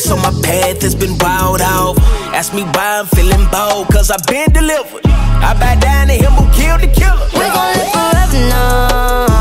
so my path has been wild out. Ask me why I'm feeling bold, cause I've been delivered. I bow down to him who killed the killer. We gon' live forever now.